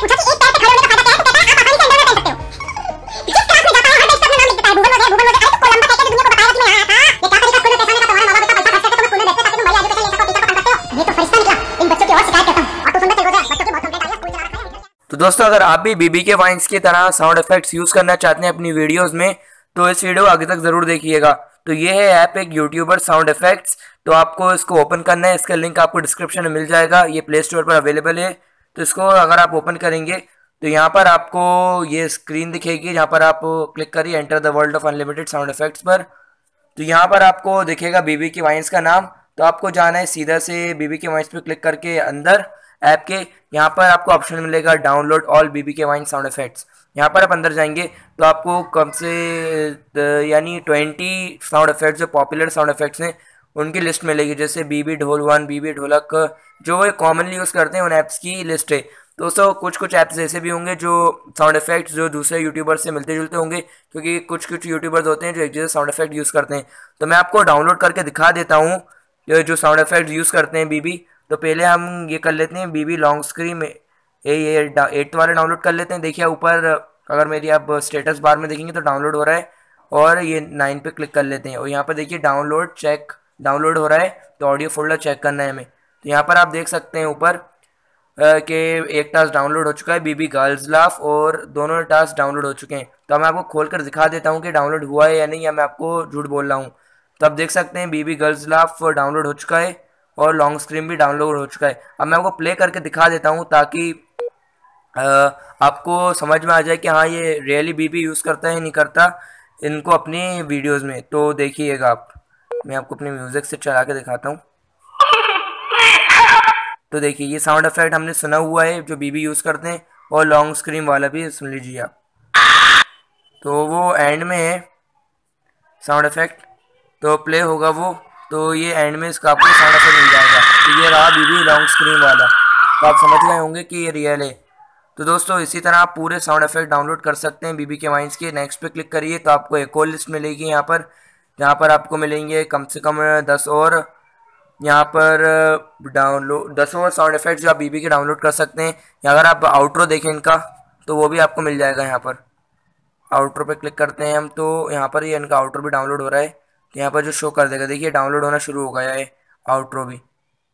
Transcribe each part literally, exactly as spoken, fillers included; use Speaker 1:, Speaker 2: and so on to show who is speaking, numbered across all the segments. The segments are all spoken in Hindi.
Speaker 1: पूछा कि एक पैर पे खड़े होने का फायदा क्या है, तो कहता है आप आसानी से अंडरवेयर पहन सकते हो। जिस क्लास में जाता हूं हर डेस्कटॉप में नाम लिख देता है गूगल वगैरह गूगल वगैरह। तो कोलंबस है कि दुनिया को बताया कि मैं आया था। ये क्या तरीका स्कूल में पैसा लेने का, तुम्हारा माँ बाप इतना पैसा खर्च करके तुम्हें स्कूल में भेजते ताकि तुम बढ़िया एजुकेशन ले सको, टीचर को पढ़ सकते हो। ये तो फरिश्ता निकला। इन बच्चों की और शिकायत करता हूं। और तू सुनना तेरे को बच्चों की बहुत कंप्लेंट आई है, स्कूल चला रखा है।
Speaker 2: तो दोस्तों अगर आप भी बीबी के वाइन्स की तरह साउंड इफेक्ट्स यूज करना चाहते हैं अपनी वीडियोस में तो इस वीडियो आगे तक जरूर देखिएगा। तो ये है ऐप एक यूट्यूबर साउंड इफेक्ट्स। तो आपको इसको ओपन करना है, इसका लिंक आपको डिस्क्रिप्शन में मिल जाएगा। ये प्ले स्टोर पर अवेलेबल है। तो इसको अगर आप ओपन करेंगे तो यहाँ पर आपको ये स्क्रीन दिखेगी, जहाँ पर आप क्लिक करिए enter the world of unlimited sound effects पर। तो यहाँ पर आपको दिखेगा बीबी के वाइन्स का नाम। तो आपको जाना है सीधा से बीबी के वाइन्स पर क्लिक करके अंदर ऐप के, यहाँ पर आपको ऑप्शन मिलेगा डाउनलोड ऑल बीबी के वाइन साउंड इफेक्ट्स। यहाँ पर आप अंदर जाएंगे तो आपको कम से यानी ट्वेंटी साउंड इफेक्ट्स जो पॉपुलर साउंड इफेक्ट्स हैं उनकी लिस्ट मिलेगी, जैसे बीबी ढोल वन, बीबी ढोलक, जो वो कॉमनली यूज़ करते हैं उन ऐप्स की लिस्ट है। तो दोस्तों कुछ कुछ ऐप्स ऐसे भी होंगे जो साउंड इफेक्ट्स जो दूसरे यूट्यूबर्स से मिलते जुलते होंगे, क्योंकि कुछ कुछ यूट्यूबर्स होते हैं जो एक जैसे साउंड इफेक्ट यूज़ करते हैं। तो मैं आपको डाउनलोड करके दिखा देता हूँ जो साउंड इफेक्ट्स यूज़ करते हैं बीबी। तो पहले हम ये कर लेते हैं बीबी लॉन्ग स्क्रीन, ये ये एट्थ वाले डाउनलोड कर लेते हैं। देखिए ऊपर अगर मेरी आप स्टेटस बार में देखेंगे तो डाउनलोड हो रहा है, और ये नाइन पे क्लिक कर लेते हैं और यहाँ पर देखिए डाउनलोड चेक डाउनलोड हो रहा है। तो ऑडियो फोल्डर चेक करना है हमें। तो यहाँ पर आप देख सकते हैं ऊपर कि एक टास्क डाउनलोड हो चुका है बीबी गर्ल्स लाफ, और दोनों टास्क डाउनलोड हो चुके हैं। तो मैं आपको खोल कर दिखा देता हूँ कि डाउनलोड हुआ है या नहीं, या मैं आपको झूठ बोल रहा हूँ। तो आप देख सकते हैं बीबी गर्ल्स लाफ डाउनलोड हो चुका है और लॉन्ग स्क्रीन भी डाउनलोड हो चुका है। अब मैं आपको प्ले करके दिखा देता हूँ ताकि आ, आपको समझ में आ जाए कि हाँ ये रियली बीबी यूज़ करता है नहीं करता इनको अपनी वीडियोस में। तो देखिएगा आप, मैं आपको अपने म्यूज़िक से चला के दिखाता हूँ। तो देखिए ये साउंड इफेक्ट हमने सुना हुआ है जो बीबी यूज़ करते हैं, और लॉन्ग स्क्रीन वाला भी सुन लीजिए आप। तो वो एंड में है साउंड इफेक्ट, तो प्ले होगा वो, तो ये एंड में इसका आपको साउंड इफेक्ट मिल जाएगा। तो ये रहा बीबी लॉन्ग स्क्रीन वाला। तो आप समझ गए होंगे कि ये रियल है। तो दोस्तों इसी तरह आप पूरे साउंड इफेक्ट डाउनलोड कर सकते हैं बीबी के वाइन्स के। नेक्स्ट पे क्लिक करिए तो आपको एक और लिस्ट मिलेगी यहाँ पर, जहाँ पर आपको मिलेंगे कम से कम दस और यहाँ पर डाउनलोड दस और साउंड इफेक्ट्स जो आप बीबी के डाउनलोड कर सकते हैं। अगर आप आउट्रो देखें इनका तो वो भी आपको मिल जाएगा। यहाँ पर आउट्रो पे क्लिक करते हैं हम, तो यहाँ पर ये इनका आउट्रो भी डाउनलोड हो रहा है। तो यहाँ पर जो शो कर देगा देखिए डाउनलोड होना शुरू हो गया है आउट्रो भी।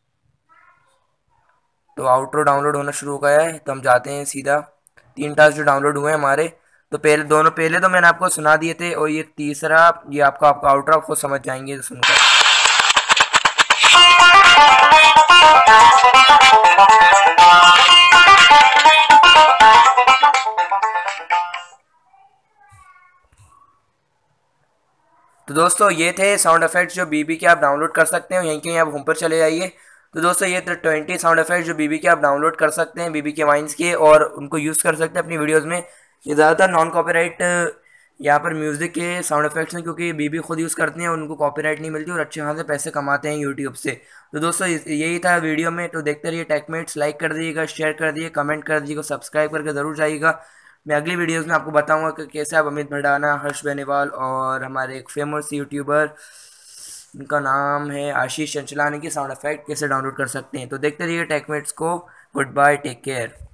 Speaker 2: तो आउट्रो डाउनलोड होना शुरू हो गया है। तो हम जाते हैं सीधा, तीन टास्क जो डाउनलोड हुए हैं हमारे, तो पहले दोनों पहले तो मैंने आपको सुना दिए थे, और ये तीसरा ये आपका आपका आउट्रो आपको समझ जाएंगे सुनकर। तो दोस्तों ये थे साउंड इफेक्ट्स जो बीबी के आप डाउनलोड कर सकते हैं। यहीं कहीं आप होम पर चले जाइए। तो दोस्तों ये तो ट्वेंटी साउंड इफेक्ट्स जो बीबी के आप डाउनलोड कर सकते हैं बीबी के वाइन्स के, और उनको यूज़ कर सकते हैं अपनी वीडियोस में। ये ज़्यादातर नॉन कॉपीराइट यहाँ पर म्यूज़िक के साउंड इफेक्ट्स हैं, क्योंकि बीबी खुद यूज़ करते हैं, उनको कॉपीराइट नहीं मिलती और अच्छे खासे पैसे कमाते हैं यूट्यूब से। तो दोस्तों यही था वीडियो में। तो देखते रहिए टेकमेट्स, लाइक कर दीजिएगा, शेयर कर दीजिए, कमेंट कर दीजिएगा, सब्सक्राइब करके ज़रूर जाइएगा। मैं अगली वीडियोस में आपको बताऊंगा कि कैसे आप अमित भंडाना, हर्ष बेनीवाल और हमारे एक फेमस यूट्यूबर उनका नाम है आशीष चंचलानी की साउंड इफेक्ट कैसे डाउनलोड कर सकते हैं। तो देखते रहिए टेकमेट्स को। Good bye, take care.